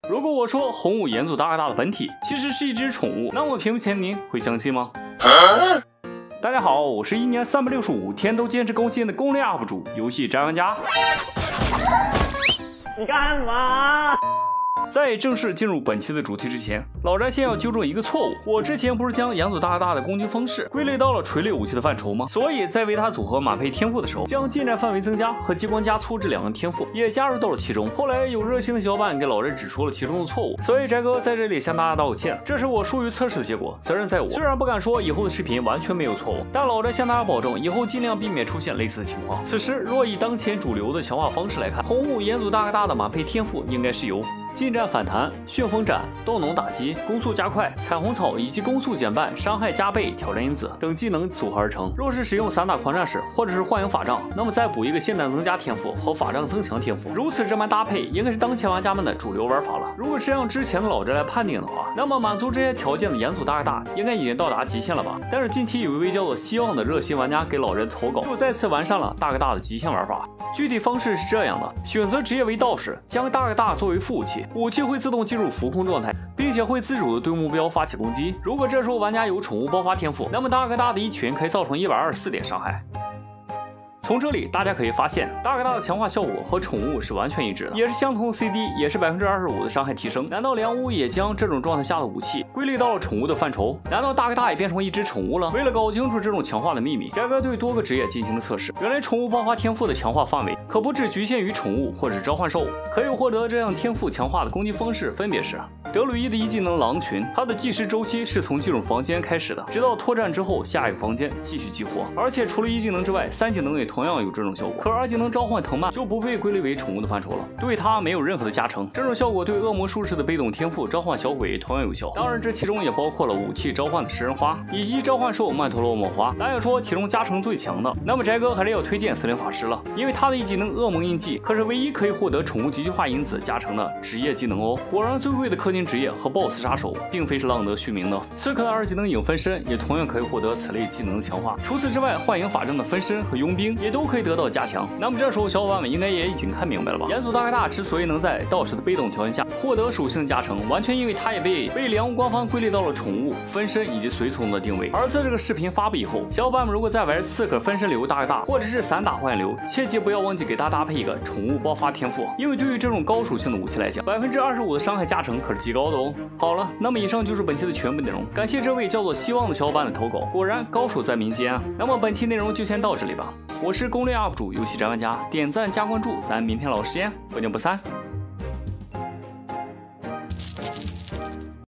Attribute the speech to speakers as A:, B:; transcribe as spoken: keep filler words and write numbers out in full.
A: 如果我说红武元祖大哥大的本体其实是一只宠物，那么屏幕前您会相信吗？啊、大家好，我是一年三百六十五天都坚持更新的攻略 U P 主，游戏宅玩家。你干嘛？在正式进入本期的主题之前，老宅先要纠正一个错误。我之前不是将元祖大哥大的攻击方式归类到了锤炼武器的范畴吗？所以在为它组合马配天赋的时候，将近战范围增加和激光加粗这两个天赋也加入到了其中。后来有热心的小伙伴给老宅指出了其中的错误，所以宅哥在这里向大家道个歉，这是我疏于测试的结果，责任在我。虽然不敢说以后的视频完全没有错误，但老宅向大家保证，以后尽量避免出现类似的情况。此时若以当前主流的强化方式来看，红武元祖大哥大的马配天赋应该是由近战反弹、旋风斩、动能打击、攻速加快、彩虹草以及攻速减半、伤害加倍、挑战因子等技能组合而成。若是使用散打狂战士或者是幻影法杖，那么再补一个现代增加天赋和法杖增强天赋，如此这般搭配应该是当前玩家们的主流玩法了。如果是按之前的老宅来判定的话，那么满足这些条件的元祖大哥大应该已经到达极限了吧？但是近期有一位叫做希望的热心玩家给老宅的投稿，又再次完善了大哥大的极限玩法。具体方式是这样的：选择职业为道士，将大哥大作为副武器，武器会自动进入浮空状态，并且会自主的对目标发起攻击。如果这时候玩家有宠物爆发天赋，那么大哥大的一群可以造成一百二十四点伤害。从这里大家可以发现，大哥大的强化效果和宠物是完全一致的，也是相同的 C D， 也是百分之二十五的伤害提升。难道良巫也将这种状态下的武器归类到了宠物的范畴？难道大哥大也变成一只宠物了？为了搞清楚这种强化的秘密，宅哥对多个职业进行了测试。原来宠物爆发天赋的强化范围可不只局限于宠物或者召唤兽，可以获得这样天赋强化的攻击方式分别是：德鲁伊的一技能狼群，它的计时周期是从进入房间开始的，直到脱战之后下一个房间继续激活。而且除了一技能之外，三技能也同样有这种效果。可二技能召唤藤蔓就不被归类为宠物的范畴了，对它没有任何的加成。这种效果对恶魔术士的被动天赋召唤小鬼同样有效。当然，这其中也包括了武器召唤的食人花以及召唤兽曼陀罗魔花。咱要说其中加成最强的，那么宅哥还是要推荐死灵法师了，因为他的一技能噩梦印记可是唯一可以获得宠物极具化因子加成的职业技能哦。果然，最贵的氪金职业和 BOSS 杀手并非是浪得虚名的。刺客的二技能影分身也同样可以获得此类技能的强化。除此之外，幻影法阵的分身和佣兵也都可以得到加强。那么这时候小伙伴们应该也已经看明白了吧？元祖大哥大之所以能在道士的被动条件下获得属性加成，完全因为他也被被良巫官方归类到了宠物、分身以及随从的定位。而在这个视频发布以后，小伙伴们如果在玩刺客分身流大哥大或者是散打幻影流，切记不要忘记给他搭配一个宠物爆发天赋，因为对于这种高属性的武器来讲，百分之二十五的伤害加成可是极高的哦。好了，那么以上就是本期的全部内容，感谢这位叫做希望的小伙伴的投稿，果然高手在民间啊。那么本期内容就先到这里吧，我是攻略 U P 主游戏宅玩家，点赞加关注，咱明天老时间不见不散。